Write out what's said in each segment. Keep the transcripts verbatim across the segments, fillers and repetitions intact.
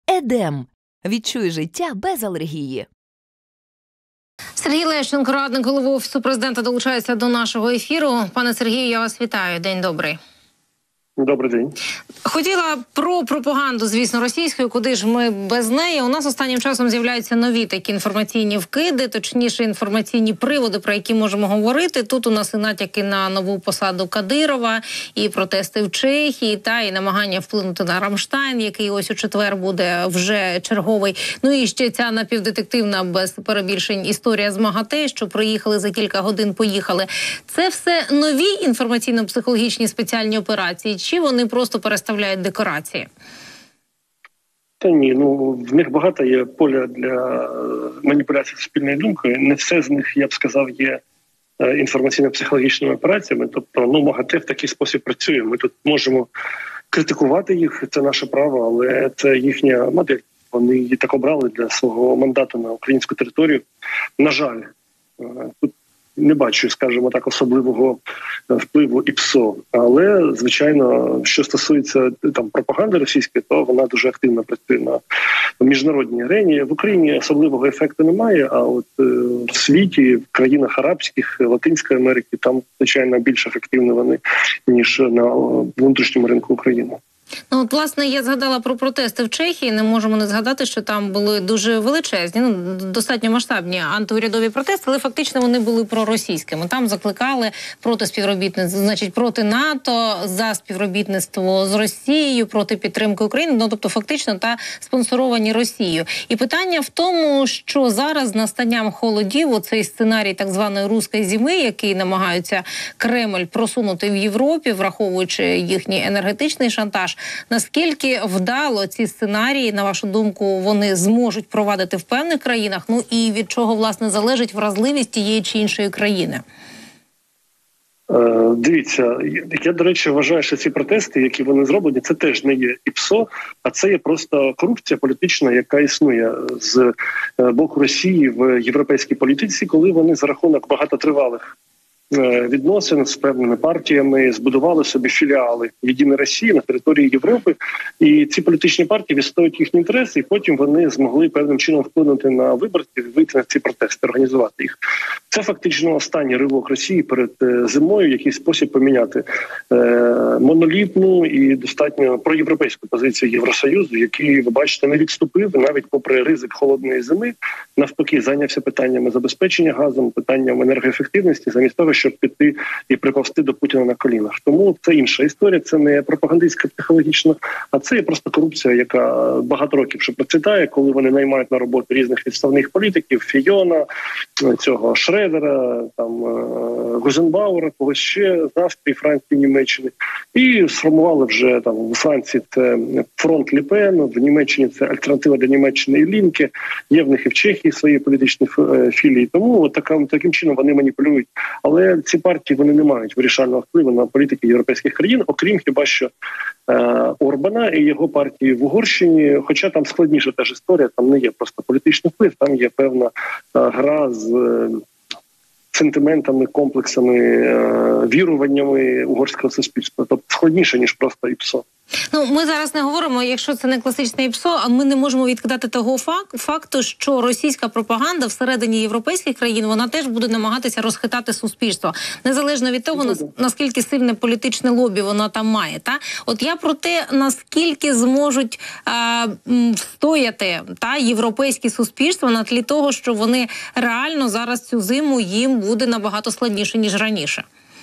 Едем. Відчуй життя без алергії. Сергій Лещенко, радник голови Офісу Президента, долучається до нашого ефіру. Пане Сергію, я вас вітаю. День добрий. Добрий день. Хотіла про пропаганду, звісно, російською, куди ж ми без неї. У нас останнім часом з'являються нові такі інформаційні вкиди, точніше інформаційні приводи, про які можемо говорити. Тут у нас і натяки на нову посаду Кадирова, і протести в Чехії, та і намагання вплинути на Рамштайн, який ось у четвер буде вже черговий. Ну і ще ця напівдетективна, без перебільшень, історія з МАГАТЕ, що приїхали за кілька годин, поїхали. Це все нові інформаційно-психологічні спеціальні операції, чи вони просто переставляють декорації? Та ні, ну в них багато є поля для маніпуляції спільною думкою. Не все з них, я б сказав, є інформаційно-психологічними операціями. Тобто, ну, МАГАТЕ в такий спосіб працює. Ми тут можемо критикувати їх, це наше право, але це їхня модель. Вони її так обрали для свого мандату на українську територію. На жаль, тут не бачу, скажімо так, особливого впливу ІПСО. Але, звичайно, що стосується там пропаганди російської, то вона дуже активно працює на міжнародній арені. В Україні особливого ефекту немає, а от е, в світі, в країнах арабських, Латинської Америки, там, звичайно, більш ефективні вони, ніж на внутрішньому ринку України. Ну, от, власне, я згадала про протести в Чехії. Не можемо не згадати, що там були дуже величезні, ну, достатньо масштабні антиурядові протести, але фактично вони були проросійськими. Там закликали проти співробітництва, значить, проти НАТО, за співробітництво з Росією, проти підтримки України, ну, тобто фактично та спонсоровані Росією. І питання в тому, що зараз з настанням холодів, оцей сценарій так званої «руської зими», який намагаються Кремль просунути в Європі, враховуючи їхній енергетичний шантаж, наскільки вдало ці сценарії, на вашу думку, вони зможуть провадити в певних країнах? Ну і від чого, власне, залежить вразливість тієї чи іншої країни? Е, дивіться, я, до речі, вважаю, що ці протести, які вони зроблені, це теж не є ІПСО, а це є просто корупція політична, яка існує з боку Росії в європейській політиці, коли вони за рахунок багатотривалих відносин з певними партіями збудували собі філіали «Єдиної Росії» на території Європи. І ці політичні партії відстоюють їхні інтереси, і потім вони змогли певним чином вплинути на виборців, вийти на ці протести, організувати їх. Це фактично останній ривок Росії перед зимою, в який спосіб поміняти е, монолітну і достатньо проєвропейську позицію Євросоюзу, який, ви бачите, не відступив, навіть попри ризик холодної зими, навпаки, зайнявся питаннями забезпечення газом, питанням енергоефективності, замість того, щоб піти і приповзти до Путіна на колінах. Тому це інша історія, це не пропагандистська психологічна, а це є просто корупція, яка багато років вже процвітає, коли вони наймають на роботу різних відставних політиків, Фійона, цього Шредера, там Гузенбауера, когось ще з Австрії, Франції, Німеччини. І сформували вже там у Франції це фронт Ле Пен, в Німеччині це альтернатива для Німеччини і Лінке, є в них і в Чехії свої політичні філії. Тому от таким, таким чином вони маніпулюють. Але ці партії, вони не мають вирішального впливу на політики європейських країн, окрім хіба що е, Орбана і його партії в Угорщині, хоча там складніша теж історія, там не є просто політичний вплив, там є певна е, гра з е, сентиментами, комплексами, е, віруваннями угорського суспільства. Тобто складніше, ніж просто ІПСО. Ну, ми зараз не говоримо, якщо це не класичне ІПСО, а ми не можемо відкидати того факту, що російська пропаганда всередині європейських країн, вона теж буде намагатися розхитати суспільство. Незалежно від того, наскільки сильне політичне лобі вона там має. Та? От я про те, наскільки зможуть а, встояти та, європейські суспільства на тлі того, що вони реально зараз цю зиму їм буде набагато складніше, ніж раніше.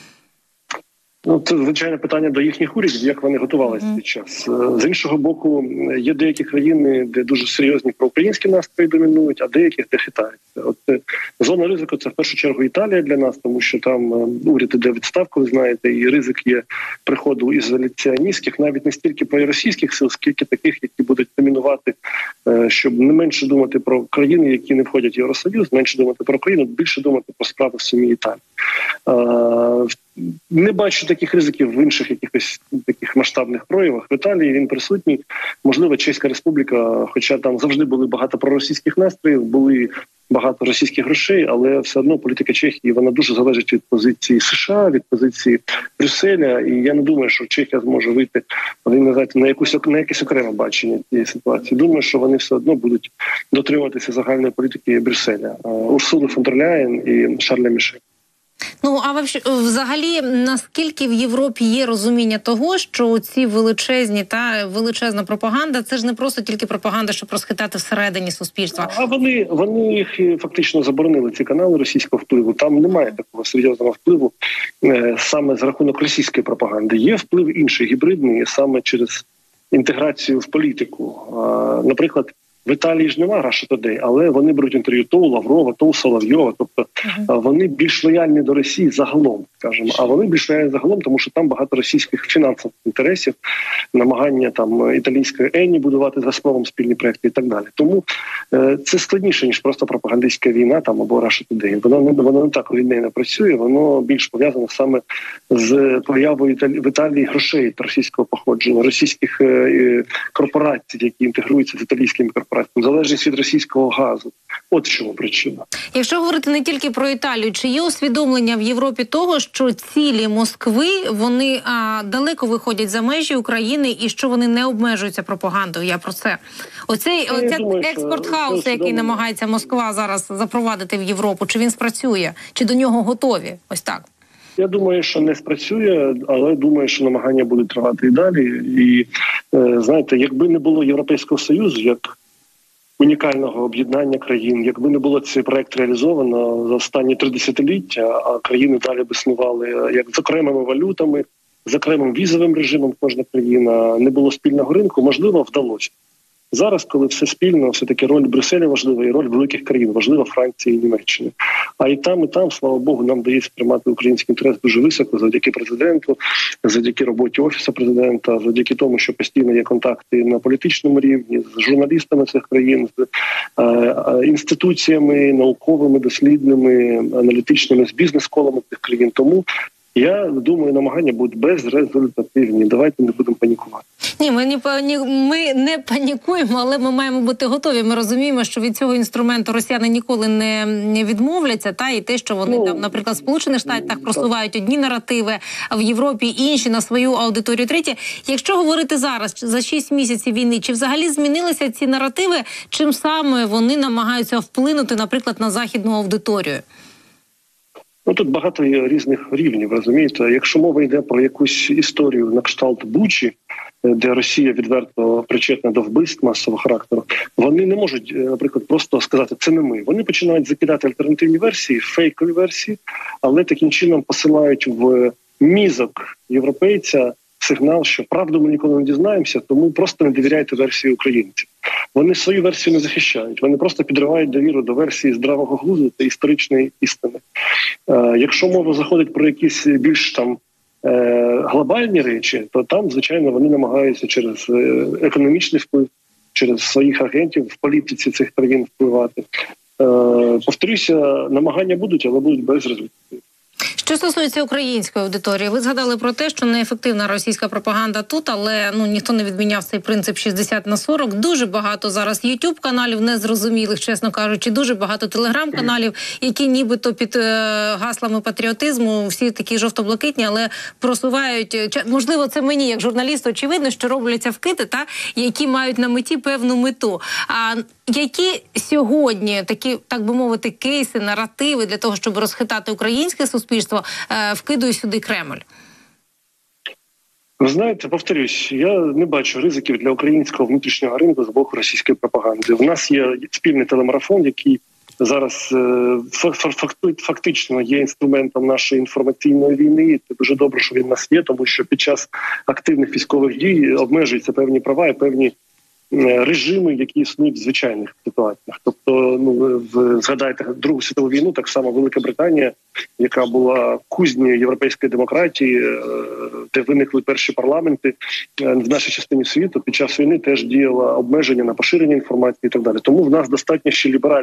Ну, це, звичайно, питання до їхніх урядів, як вони готувалися mm. цей час. З іншого боку, є деякі країни, де дуже серйозні проукраїнські настрої домінують, а деяких де хитаються. От зона ризику – це в першу чергу Італія для нас, тому що там уряд іде відставку, ви знаєте, і ризик є приходу ізоляціоністських, навіть не стільки проросійських сил, скільки таких, які будуть домінувати, щоб не менше думати про країни, які не входять в Євросоюз, менше думати про Україну, більше думати про справи в самій Італії. не бачу таких ризиків в інших якихось таких масштабних проявах. В Італії він присутній. Можливо, Чеська Республіка, хоча там завжди були багато проросійських настроїв, були багато російських грошей, але все одно політика Чехії, вона дуже залежить від позиції США, від позиції Брюсселя, і я не думаю, що Чехія зможе вийти на якусь на якесь окреме бачення цієї ситуації. Думаю, що вони все одно будуть дотримуватися загальної політики Брюсселя, Урсули фон дер Ляєн і Шарля Мішеля. Ну, а взагалі, наскільки в Європі є розуміння того, що ці величезні та величезна пропаганда, це ж не просто тільки пропаганда, щоб розхитати всередині суспільства. А вони, вони їх фактично заборонили, ці канали російського впливу. Там немає такого серйозного впливу е, саме з рахунок російської пропаганди. Є вплив інший, гібридний, саме через інтеграцію в політику. А, наприклад, в Італії ж немає Russia Today, але вони беруть інтерв'ю то у Лаврова, то у Соловйова. Тобто uh-huh. вони більш лояльні до Росії загалом, скажімо. А вони більш лояльні загалом, тому що там багато російських фінансових інтересів, намагання там італійської Ені будувати з Газпромом спільні проекти і так далі. Тому е, це складніше, ніж просто пропагандистська війна там або Russia Today. Воно не, воно не так лінейно працює, воно більш пов'язано саме з появою в Італії грошей російського походження, російських е, корпорацій, які інтегруються з італійськими корпораціями. Залежність від російського газу. От в чому причина. Якщо говорити не тільки про Італію, чи є усвідомлення в Європі того, що цілі Москви, вони а, далеко виходять за межі України і що вони не обмежуються пропагандою? Я про це. Оцей оця експорт хаосу, який намагається Москва зараз запровадити в Європу, чи він спрацює? Чи до нього готові? Ось так. Я думаю, що не спрацює, але думаю, що намагання будуть тривати і далі. І, е, знаєте, якби не було Європейського Союзу, як унікального об'єднання країн, якби не було цей проект реалізовано за останні три десятиліття, а країни далі б існували як з окремими валютами, з окремим візовим режимом кожна країна, не було спільного ринку, можливо, вдалося. Зараз, коли все спільно, все-таки роль Брюсселя важлива і роль великих країн, важлива Франції і Німеччини. А і там, і там, слава Богу, нам вдається приймати український інтерес дуже високо завдяки президенту, завдяки роботі Офісу президента, завдяки тому, що постійно є контакти на політичному рівні з журналістами цих країн, з е, е, інституціями науковими, дослідними, аналітичними, з бізнес-колами цих країн. Тому я думаю, намагання будуть безрезультативні. Давайте не будемо панікувати. Ні, ми не пані... ми не панікуємо, але ми маємо бути готові. Ми розуміємо, що від цього інструменту росіяни ніколи не, не відмовляться. Та і те, що вони ну, там, наприклад, в Сполучених Штатах просувають одні наративи, а в Європі інші на свою аудиторію треті. Якщо говорити зараз за шість місяців війни, чи взагалі змінилися ці наративи? Чим саме вони намагаються вплинути, наприклад, на західну аудиторію? Ну, тут багато є різних рівнів, розумієте. Якщо мова йде про якусь історію на кшталт Бучі, де Росія відверто причетна до вбивств масового характеру, вони не можуть, наприклад, просто сказати, це не ми. Вони починають закидати альтернативні версії, фейкові версії, але таким чином посилають в мізок європейця сигнал, що правду ми ніколи не дізнаємося, тому просто не довіряйте версії українців. Вони свою версію не захищають, вони просто підривають довіру до версії здравого глузду та історичної істини. Е, якщо мова заходить про якісь більш там е, глобальні речі, то там, звичайно, вони намагаються через е, економічний вплив, через своїх агентів в політиці цих країн впливати. Е, повторюся, намагання будуть, але будуть безрезультативні. Що стосується української аудиторії, ви згадали про те, що неефективна російська пропаганда тут, але ну ніхто не відміняв цей принцип шістдесят на сорок. Дуже багато зараз ютуб-каналів незрозумілих, чесно кажучи, дуже багато телеграм-каналів, які нібито під е, гаслами патріотизму, всі такі жовто-блакитні, але просувають, можливо, це мені як журналісту очевидно, що робляться вкиди, та, які мають на меті певну мету. А які сьогодні такі, так би мовити, кейси, наративи для того, щоб розхитати українське суспільство, вкидує сюди Кремль? Ви знаєте, повторюсь, я не бачу ризиків для українського внутрішнього ринку з боку російської пропаганди. У нас є спільний телемарафон, який зараз фактично є інструментом нашої інформаційної війни. Це дуже добре, що він у нас є, тому що під час активних військових дій обмежуються певні права і певні режими, які існують в звичайних ситуаціях. Тобто, ну, ви згадайте Другу світову війну, так само Велика Британія, яка була кузнею європейської демократії, де виникли перші парламенти в нашій частині світу, під час війни теж діяло обмеження на поширення інформації і так далі. Тому в нас достатньо ще ліберальний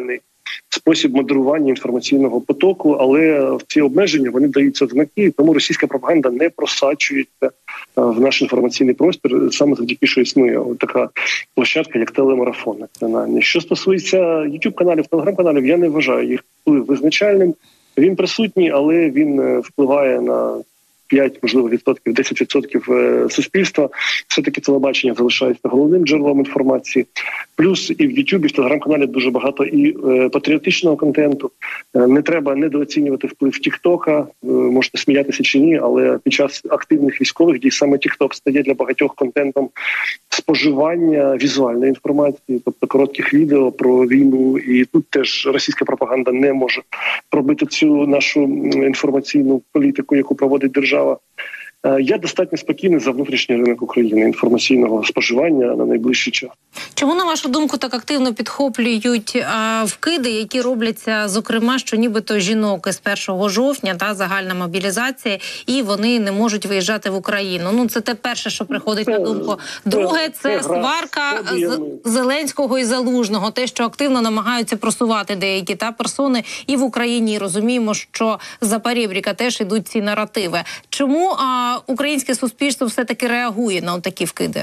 спосіб модерування інформаційного потоку, але в ці обмеження вони даються в знаки, тому російська пропаганда не просачується в наш інформаційний простір, саме завдяки, що існує така площадка, як телемарафон. Що стосується YouTube-каналів, Telegram-каналів, я не вважаю їх вплив визначальним. Він присутній, але він впливає на п'ять, можливо, відсотків, десять відсотків суспільства. Все-таки телебачення залишається головним джерелом інформації. Плюс і в Ютубі, в Телеграм-каналі дуже багато і патріотичного контенту. Не треба недооцінювати вплив Тіктока. Можете сміятися чи ні, але під час активних військових дій саме Тікток стає для багатьох контентом споживання візуальної інформації, тобто коротких відео про війну. І тут теж російська пропаганда не може пробити цю нашу інформаційну політику, яку проводить держава. Я достатньо спокійний за внутрішній ринок України інформаційного споживання на найближчий час. Чому, на вашу думку, так активно підхоплюють а, вкиди, які робляться, зокрема, що нібито жінок із першого жовтня, та загальна мобілізація, і вони не можуть виїжджати в Україну? Ну, це те перше, що приходить це, на думку. Друге, це, це сварка з Зеленського і Залужного, те, що активно намагаються просувати деякі та персони і в Україні. І розуміємо, що за перебріка теж ідуть ці наративи. Чому а, українське суспільство все-таки реагує на такі вкиди?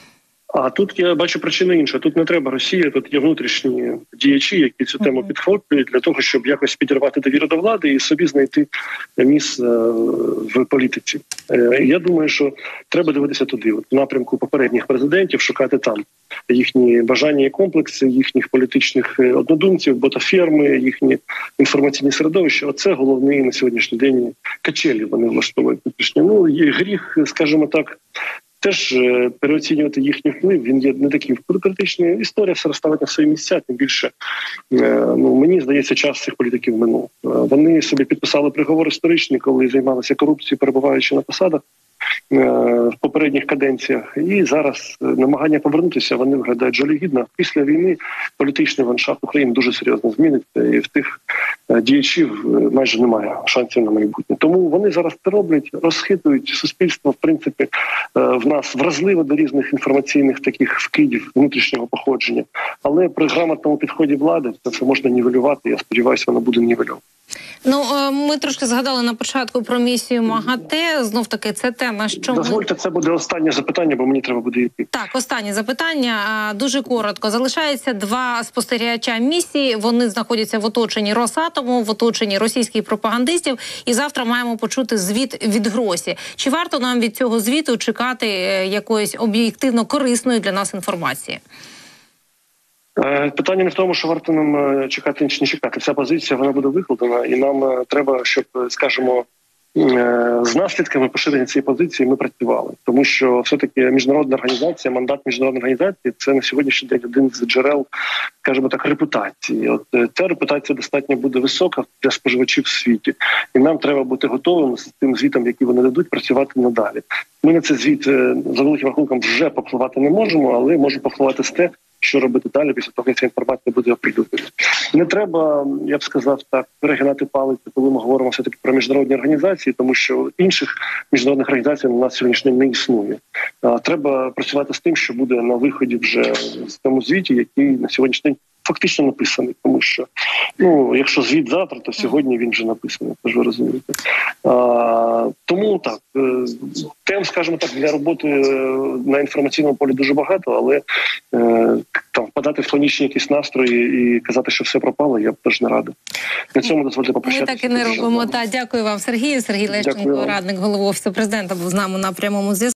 А тут я бачу причину інша. Тут не треба Росії, тут є внутрішні діячі, які цю тему підхоплюють для того, щоб якось підірвати довіру до влади і собі знайти місце в політиці. Я думаю, що треба дивитися туди, от, в напрямку попередніх президентів, шукати там їхні бажання і комплекси, їхніх політичних однодумців, ботаферми, їхні інформаційні середовища. Оце головний на сьогоднішній день качелі вони влаштовують. Ну, є гріх, скажімо так, теж переоцінювати їхній вплив, він є не такий критичний. Історія все розставить на свої місця, тим більше, ну, мені здається, час цих політиків минув. Вони собі підписали приговор історичний, коли займалися корупцією, перебуваючи на посадах в попередніх каденціях. І зараз намагання повернутися, вони виглядають жалюгідно. Після війни політичний ландшафт України дуже серйозно зміниться, і в тих діячів майже немає шансів на майбутнє. Тому вони зараз це роблять, розхитують суспільство, в принципі, в нас вразливо до різних інформаційних таких вкидів внутрішнього походження. Але при грамотному підході влади це все можна нівелювати, я сподіваюся, воно буде нівельовано. Ну, ми трошки згадали на початку про місію МАГАТЕ. Знов-таки, це тема, що... Дозвольте, ми... це буде останнє запитання, бо мені треба буде йти. Так, останнє запитання. Дуже коротко. Залишається два спостерігача місії. Вони знаходяться в оточенні Росатому, в оточенні російських пропагандистів. І завтра маємо почути звіт від Гросі. Чи варто нам від цього звіту чекати якоїсь об'єктивно корисної для нас інформації? Питання не в тому, що варто нам чекати чи не чекати. Ця позиція, вона буде викладена, і нам треба, щоб, скажімо, з наслідками поширення цієї позиції ми працювали. Тому що все-таки міжнародна організація, мандат міжнародної організації – це на сьогоднішній день один з джерел, скажімо так, репутації. От ця репутація достатньо буде висока для споживачів в світі. І нам треба бути готовими з тим звітом, який вони дадуть, працювати надалі. Ми на цей звіт за великим рахунком вже попливати не можемо, але можемо попливати з те, що робити далі після того, як ця інформація буде оприлюднена. Не треба, я б сказав так, перегинати палиці, коли ми говоримо все-таки про міжнародні організації, тому що інших міжнародних організацій у нас сьогодні не існує. Треба працювати з тим, що буде на виході вже в тому звіті, який на сьогоднішній день фактично написаний, тому що, ну, якщо звіт завтра, то сьогодні він вже написаний, тож ви розумієте. А, тому так, тем, скажімо так, для роботи на інформаційному полі дуже багато, але е, там впадати в панічні якісь настрої і казати, що все пропало, я б теж не радий. На цьому дозвольте попрощатися. Ми так і не робимо. Та, дякую вам, Сергію. Сергій Лещенко, радник голови Офісу Президента, був з нами на прямому зв'язку.